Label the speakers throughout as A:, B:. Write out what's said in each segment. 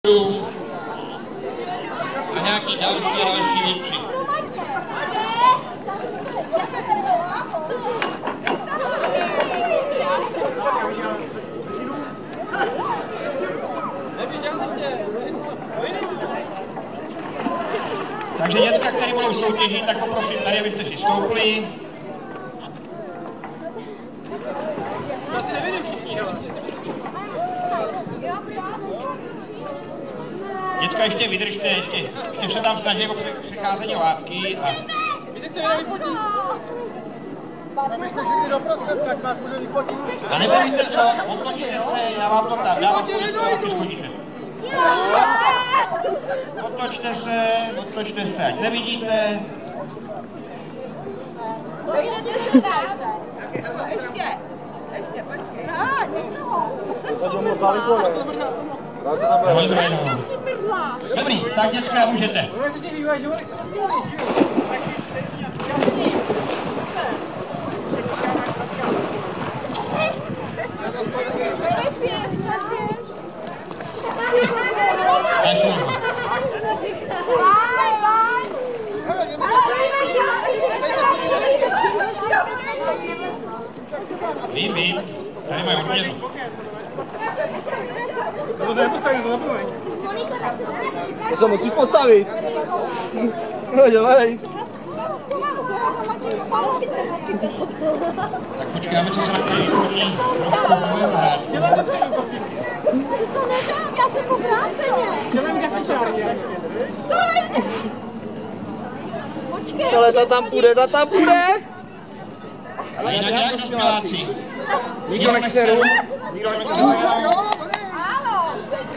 A: A nějaký další výkřik. Takže děcka, které budou soutěžit, tak poprosím tady, abyste si stoupli.
B: Zase nevidím všichni, hele.
A: Děcka, ještě vydržte, ještě se tam snaží o přecházení látky. A...
B: Vy se chcete vyfotit? Abyste šli do prostředka, ať vás může vyfotit.
A: A nebo víte co, otočte se, já vám to tam dám, když chodíte. Otočte se, ať nevidíte.
C: Ještě, počkej.
A: Dobrý, tak děcka, můžete. Vím, tady mají odměnu.
B: To se nepostaví, to zapomeň.
D: To se musíš postavit. No, dělej.
A: Tak počkáme, co se na který chodí.
B: Dělej dopředu, prosím.
C: To nedám, já jsem obráceně.
B: Dělej gasičárky.
C: To nejde. Počkej.
D: Ale ta tam půjde,
A: Ale jinak nějak dospěláci.
D: Nikdo nechce rum.
C: Ano,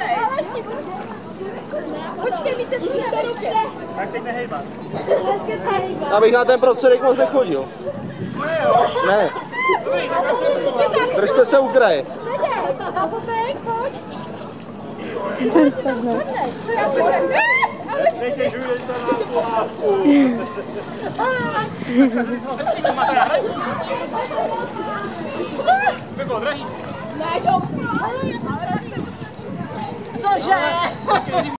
C: počkej, mi se slušte ruce.
B: Tak teď nehejbat.
D: Abych na ten prostředek moc nechodil. Ne. Držte se u kraje.
C: Pojď.
B: Netěžuje se na pohádku. Dneska si jsme se máte nahrát? To bylo drahý.
C: Ne, že? Cože?